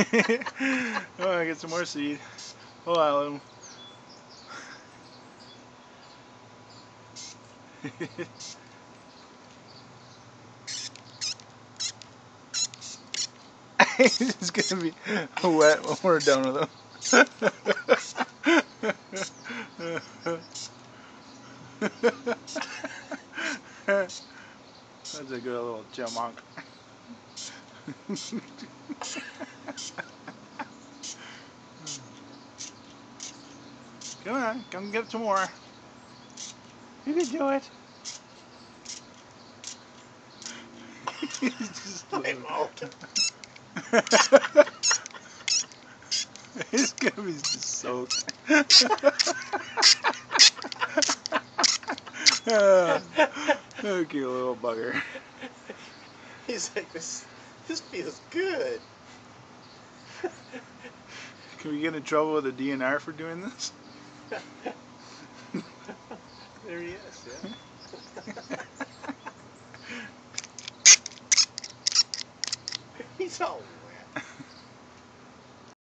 Oh, I get some more seed. Hold on. It's gonna be wet when we're done with him. That's a good little chipmunk. Come on, come get some more. You can do it. He's just I'm out. He's gonna be soaked. Okay, little bugger. He's like, this feels good. Can we get in trouble with the DNR for doing this? There he is, yeah.